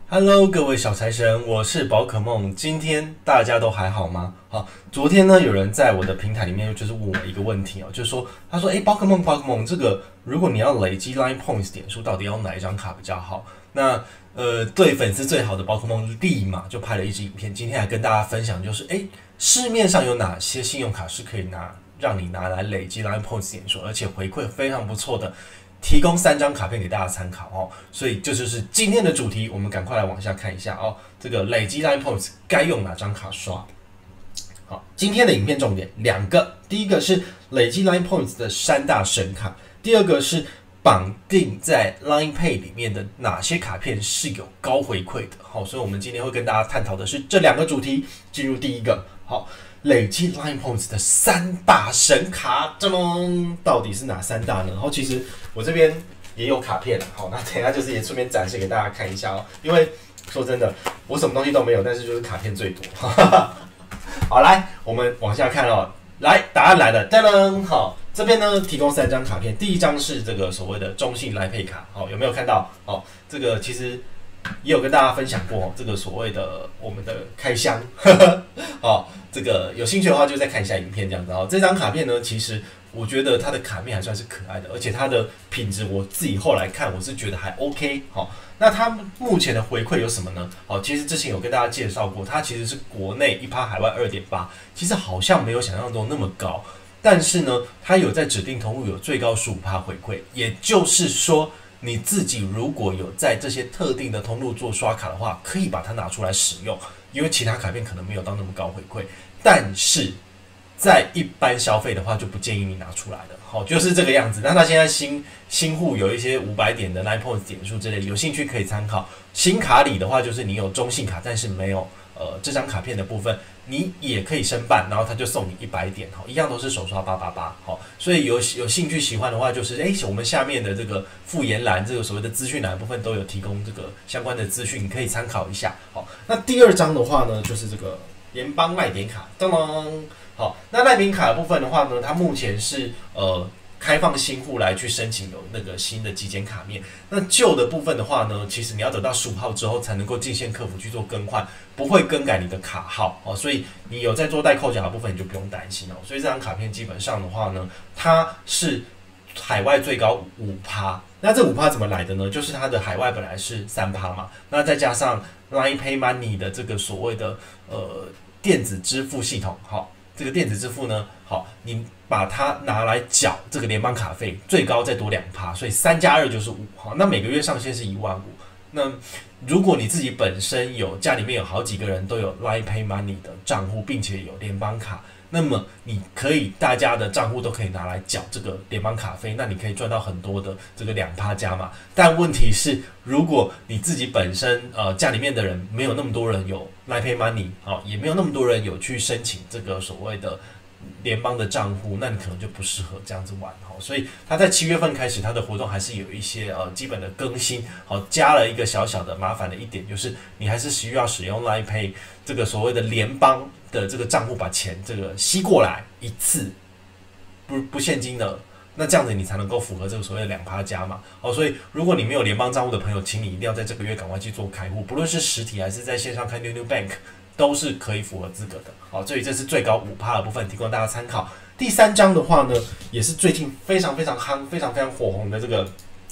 Hello，各位小财神，我是宝可梦。今天大家都还好吗？好，昨天呢，有人在我的平台里面就是问我一个问题哦，就是说，他说，宝可梦，这个如果你要累积 Line Points 点数，到底要哪一张卡比较好？那对粉丝最好的宝可梦立马就拍了一支影片，今天来跟大家分享，就是市面上有哪些信用卡是可以让你拿来累积 Line Points 点数，而且回馈非常不错的。提供3张卡片给大家参考哦，所以这就是今天的主题，我们赶快来往下看一下哦。这个累积 Line Points 该用哪张卡刷？好，今天的影片重点2个，第一个是累积 Line Points 的3大神卡，第二个是绑定在 Line Pay 里面的哪些卡片是有高回馈的。好，所以我们今天会跟大家探讨的是这2个主题。进入第一个，好。累积 Line Points 的3大神卡，到底是哪3大呢？然后其实我这边也有卡片，好，那等一下就是也顺便展示给大家看一下哦。因为说真的，我什么东西都没有，但是就是卡片最多。好，来我们往下看哦。来，答案来了，噔噔，好，这边呢提供3张卡片，第一张是这个所谓的中信 Line Pay 卡，好，有没有看到？好，这个其实也有跟大家分享过这个所谓的我们的开箱，哦，这个有兴趣的话就再看一下影片这样子哦。这张卡片呢，其实我觉得它的卡面还算是可爱的，而且它的品质我自己后来看我是觉得还 OK。好，那它目前的回馈有什么呢？好，其实之前有跟大家介绍过，它其实是国内1%海外2.8%，其实好像没有想象中那么高，但是呢，它有在指定通路有最高15%回馈，也就是说。你自己如果有在这些特定的通路做刷卡的话，可以把它拿出来使用，因为其他卡片可能没有到那么高回馈，但是在一般消费的话就不建议你拿出来的，好，就是这个样子。那它现在新户有一些500点的 Line Points 点数之类，有兴趣可以参考。新卡里的话，就是你有中信卡，但是没有这张卡片的部分。你也可以申办，然后他就送你100点，一样都是手刷888，好，所以有兴趣喜欢的话，就是我们下面的这个附言栏，这个所谓的资讯栏的部分都有提供这个相关的资讯，你可以参考一下。好，那第2张的话呢，就是这个联邦赖点卡，噔噔，好，那赖点卡的部分的话呢，它目前是开放新户来去申请有那个新的极简卡面，那旧的部分的话呢，其实你要等到15号之后才能够进线客服去做更换，不会更改你的卡号哦，所以你有在做代扣缴的部分你就不用担心哦。所以这张卡片基本上的话呢，它是海外最高5%，那这5%怎么来的呢？就是它的海外本来是3%嘛，那再加上 Line Pay Money 的这个所谓的电子支付系统，好，这个电子支付呢，好，你把它拿来缴这个联邦卡费，最高再多2%，所以3+2就是5，好，那每个月上限是15000。那如果你自己本身家里面有好几个人都有 Line Pay Money 的账户，并且有联邦卡，那么你可以大家的账户都可以拿来缴这个联邦卡费，那你可以赚到很多的这个2%加嘛。但问题是，如果你自己本身家里面的人没有那么多人有 Line Pay Money， 好，也没有那么多人有去申请这个所谓的联邦的账户，那你可能就不适合这样子玩。所以它在7月份开始，它的活动还是有一些基本的更新，好，加了一个小小的麻烦的一点，就是你还是需要使用 Line Pay 这个所谓的联邦的这个账户把钱这个吸过来一次，不现金的，那这样子你才能够符合这个所谓的2%加嘛。好，所以如果你没有联邦账户的朋友，请你一定要在这个月赶快去做开户，不论是实体还是在线上开 New Bank。都是可以符合资格的，好，所以这是最高5%的部分，提供大家参考。第3张的话呢，也是最近非常夯、非常火红的这个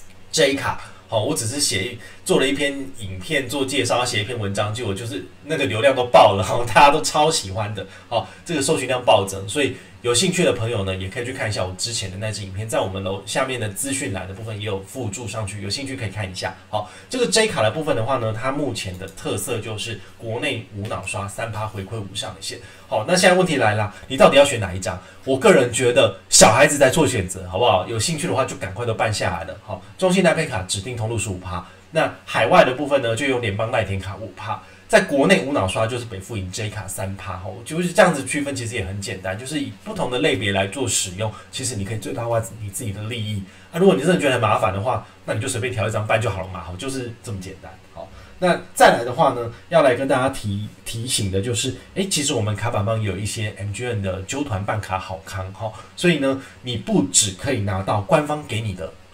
J 卡，好，我只是做了一篇影片做介绍，写一篇文章，结果就是那个流量都爆了，大家都超喜欢的，好，这个搜寻量暴增，所以有兴趣的朋友呢，也可以去看一下我之前的那支影片，在我们下面的资讯栏的部分也有附注上去，有兴趣可以看一下。好，这个 J 卡的部分的话呢，它目前的特色就是国内无脑刷3%回馈无上限。好，那现在问题来了，你到底要选哪一张？我个人觉得小孩子在做选择，好不好？有兴趣的话就赶快都办下来了。好，中信Line Pay卡指定通路是5%，那海外的部分呢，就用联邦赖点卡5%。在国内无脑刷就是北富银 J 卡3%，就是这样子区分，其实也很简单，就是以不同的类别来做使用，其实你可以最大化你自己的利益。如果你真的觉得很麻烦的话，那你就随便调一张办就好了嘛，好，就是这么简单。好，那再来的话呢，要来跟大家提醒的就是，其实我们卡板帮有一些 MGM 的揪团办卡好康，所以呢，你不只可以拿到官方给你的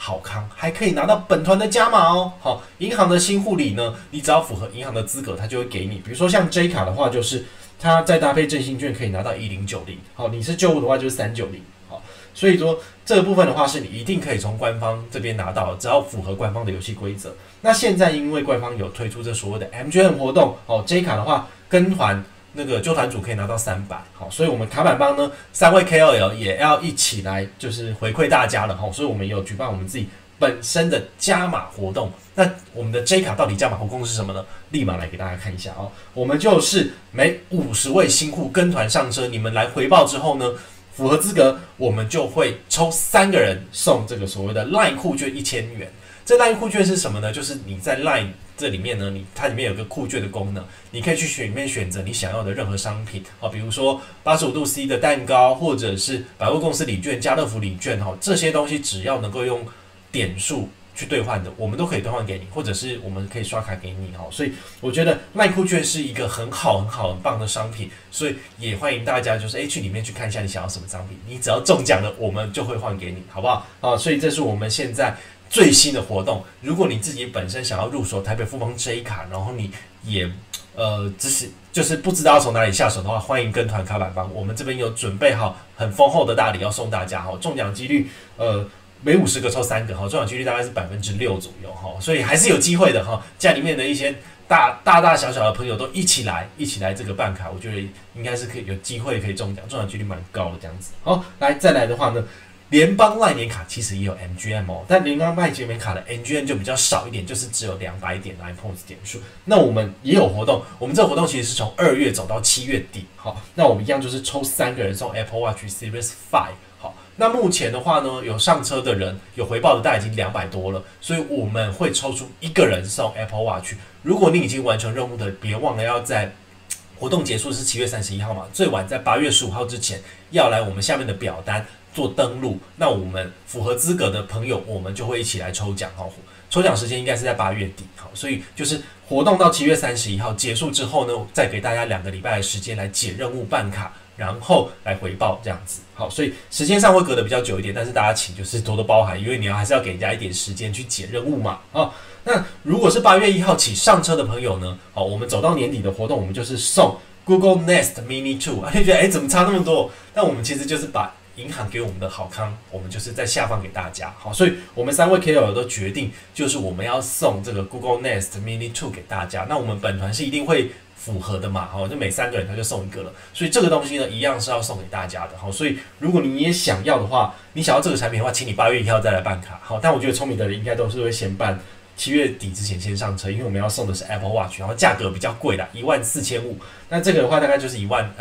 好康，还可以拿到本团的加码哦。好，银行的新护理呢，你只要符合银行的资格，它就会给你。比如说像 J 卡的话，就是它再搭配振兴券可以拿到1090。好，你是旧户的话就是390。好，所以说这个部分的话是你一定可以从官方这边拿到，只要符合官方的游戏规则。那现在因为官方有推出这所谓的 MGM 活动，哦 J 卡的话跟团。那个纠团组可以拿到300，好，所以我们卡板帮呢3位 KOL 也要一起来，就是回馈大家了哈，所以我们有举办我们自己本身的加码活动。那我们的 J 卡到底加码活动是什么呢？立马来给大家看一下哦。我们就是每50位新户跟团上车，你们来回报之后呢，符合资格，我们就会抽3个人送这个所谓的 LINE 酷券1000元。这 LINE 酷券是什么呢？就是你在 LINE 这里面呢，它里面有个酷券的功能，你可以去里面选择你想要的任何商品啊，比如说85度 C 的蛋糕，或者是百货公司礼券、家乐福礼券哈，这些东西只要能够用点数去兑换的，我们都可以兑换给你，或者是我们可以刷卡给你哈。所以我觉得 LINE 酷券是一个很好、很棒的商品，所以也欢迎大家就是去里面去看一下你想要什么商品，你只要中奖了，我们就会换给你，好不好？啊，所以这是我们现在最新的活动。如果你自己本身想要入手台北富邦 J 卡，然后你也就是不知道从哪里下手的话，欢迎跟团卡板帮，我们这边有准备好很丰厚的大礼要送大家哈，中奖几率每50个抽3个哈，中奖几率大概是6%左右哈，所以还是有机会的哈。家里面的一些大小的朋友都一起来这个办卡，我觉得应该是可以有机会可以中奖，中奖几率蛮高的这样子。好，再来的话呢。联邦赖年卡其实也有 MGM 哦，但联邦赖年卡的 MGM 就比较少一点，就是只有200点 Line Points 点数。那我们也有活动，我们这个活动其实是从2月走到7月底。好，那我们一样就是抽3个人送 Apple Watch Series 5。好，那目前的话呢，有上车的人有回报的，大概已经200多了，所以我们会抽出1个人送 Apple Watch。如果你已经完成任务的，别忘了要在活动结束是7月31号嘛，最晚在8月15号之前要来我们下面的表单做登录，那我们符合资格的朋友，我们就会一起来抽奖哈。抽奖时间应该是在8月底，好，所以就是活动到7月31号结束之后呢，再给大家2个礼拜的时间来解任务办卡，然后来回报这样子。好，所以时间上会隔得比较久一点，但是大家请就是多多包涵，因为你还是要给人家一点时间去解任务嘛。好，那如果是8月1号起上车的朋友呢，好，我们走到年底的活动，我们就是送 Google Nest Mini 2，就觉得怎么差那么多？但我们其实就是把银行给我们的好康，我们就是在下放给大家。好，所以我们3位 KOL 都决定，就是我们要送这个 Google Nest Mini 2给大家。那我们本团是一定会符合的嘛，好，就每3个人他就送1个了。所以这个东西呢，一样是要送给大家的。好，所以如果你也想要的话，你想要这个产品的话，请你8月1号再来办卡。好，但我觉得聪明的人应该都是会先办。7月底之前先上车，因为我们要送的是 Apple Watch， 然后价格比较贵啦，14500。那这个的话大概就是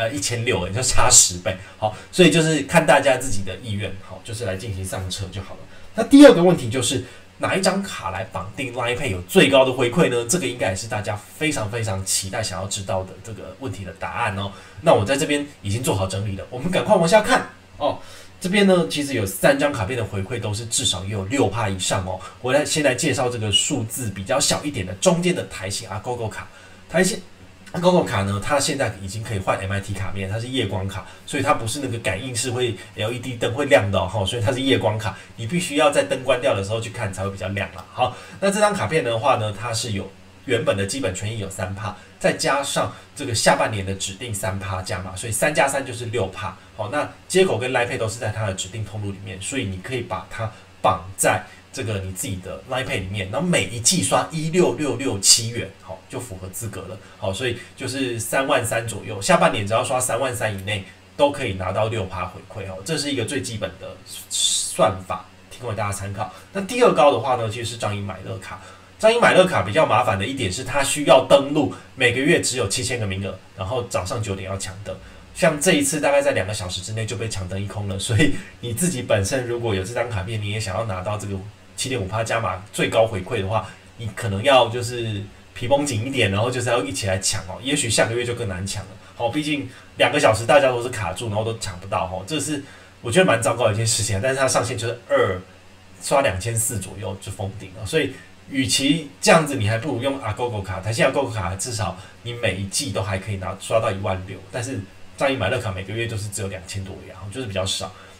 1600，就差10倍。好，所以就是看大家自己的意愿，好，就是来进行上车就好了。那第二个问题就是哪一张卡来绑定 Line Pay 有最高的回馈呢？这个应该也是大家非常非常期待想要知道的这个问题的答案哦。那我在这边已经做好整理了，我们赶快往下看哦。这边呢，其实有3张卡片的回馈都是至少也有6%以上哦。我先来介绍这个数字比较小一点的中间的台型Agogo卡。台型Agogo卡呢，它现在已经可以换 MIT 卡面，它是夜光卡，所以它不是那个感应式会 LED 灯会亮的哦，所以它是夜光卡，你必须要在灯关掉的时候去看才会比较亮啦。好，那这张卡片的话呢，它是有原本的基本权益有3%，再加上这个下半年的指定3%加码，所以3+3就是6%。好，那接口跟 Line Pay 都是在它的指定通路里面，所以你可以把它绑在这个你自己的 Line Pay 里面，然后每一季刷16667元，好，就符合资格了。好，所以就是33000左右，下半年只要刷33000以内都可以拿到6%回馈哦，这是一个最基本的算法，提供给大家参考。那第二高的话呢，其实是张银买乐卡。张银买乐卡比较麻烦的一点是，它需要登录，每个月只有7000个名额，然后早上9点要抢登。像这一次大概在2个小时之内就被抢登一空了，所以你自己本身如果有这张卡片，你也想要拿到这个7.5%加码最高回馈的话，你可能要就是皮绷紧一点，然后就是要一起来抢哦。也许下个月就更难抢了。好，毕竟2个小时大家都是卡住，然后都抢不到哦，这是我觉得蛮糟糕的一件事情。但是它上限就是刷2400左右就封顶了，所以。与其这样子，你还不如用 Agogo 卡。台新 Agogo 卡至少你每一季都还可以刷到16000，但是张银买乐卡每个月就是只有2000多元，就是比较少。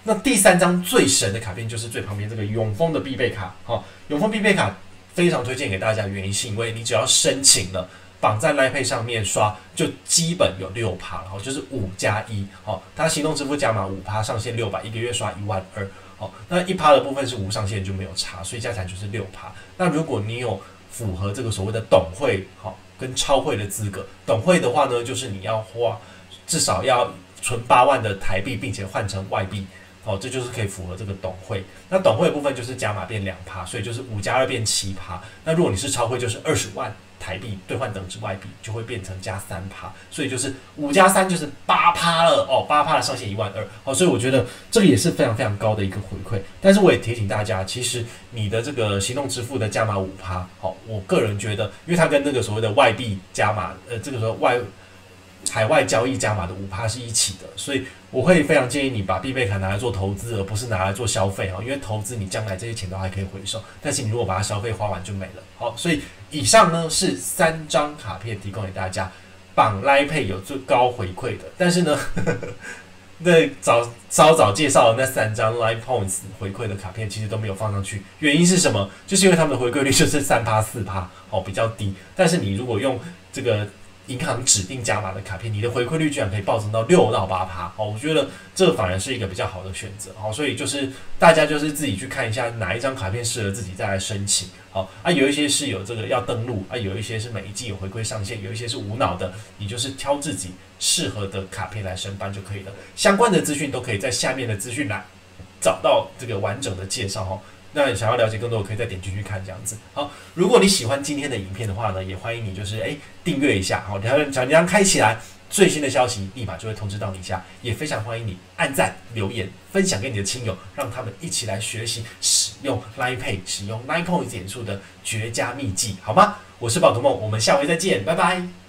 那第3张最神的卡片就是最旁边这个永丰的必备卡，永丰必备卡非常推荐给大家的原因是因为你只要申请了，绑在 Line Pay 上面刷，就基本有6%了，就是5+1，它行动支付加码5%，上限600，一个月刷12000，那1%的部分是无上限就没有差，所以加起来就是6%。那如果你有符合这个所谓的董会，跟超会的资格，董会的话呢，就是你要花至少要存8万的台币，并且换成外币。这就是可以符合这个董会。那董会的部分就是加码变2%，所以就是5+2变7%。那如果你是超会，就是20万台币兑换等值外币，就会变成加3%，所以就是5+3就是8%了8%的上限12000。所以我觉得这个也是非常非常高的一个回馈。但是我也提醒大家，其实你的这个行动支付的加码5%，我个人觉得，因为它跟那个所谓的外币加码，这个时候海外交易加码的5%是一起的，所以我会非常建议你把必备卡拿来做投资，而不是拿来做消费，因为投资你将来这些钱都还可以回收，但是你如果把它消费花完就没了。所以以上呢是3张卡片提供给大家，绑 Line Pay 有最高回馈的，但是呢那稍早介绍的那3张 Line Points 回馈的卡片其实都没有放上去，原因是什么？就是因为他们的回馈率就是3%、4%，比较低。但是你如果用这个银行指定加码的卡片，你的回馈率居然可以暴增到6%到8%，我觉得这反而是一个比较好的选择。所以就是大家就是自己去看一下哪一张卡片适合自己再来申请。有一些是有这个要登录，有一些是每一季有回馈上限，有一些是无脑的，你就是挑自己适合的卡片来申办就可以了。相关的资讯都可以在下面的资讯栏找到这个完整的介绍。那想要了解更多，可以再点进去看这样子。好，如果你喜欢今天的影片的话呢，也欢迎你就是订阅一下，小铃铛开起来，最新的消息立马就会通知到你家。也非常欢迎你按赞、留言、分享给你的亲友，让他们一起来学习使用 Line Pay、使用 Line Points 点数的绝佳秘技，好吗？我是宝可梦，我们下回再见，拜拜。